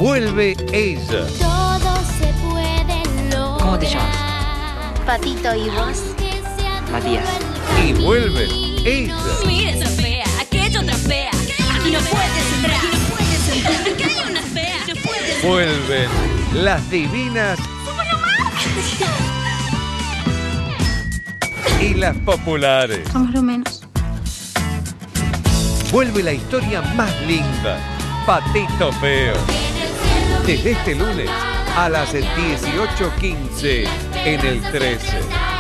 Vuelve ella. Todo se puede lograr. ¿Cómo te llamas? Patito, ¿y vos? Matías. Y vuelve ella. Mira esa fea, aquella otra fea. Aquí no puedes entrar, aquí no puedes entrar. Aquí hay una fea, no puedes. Vuelven las divinas y las populares. Somos lo menos. Vuelve la historia más linda, Patito Feo. Desde este lunes a las 18:15 en el 13.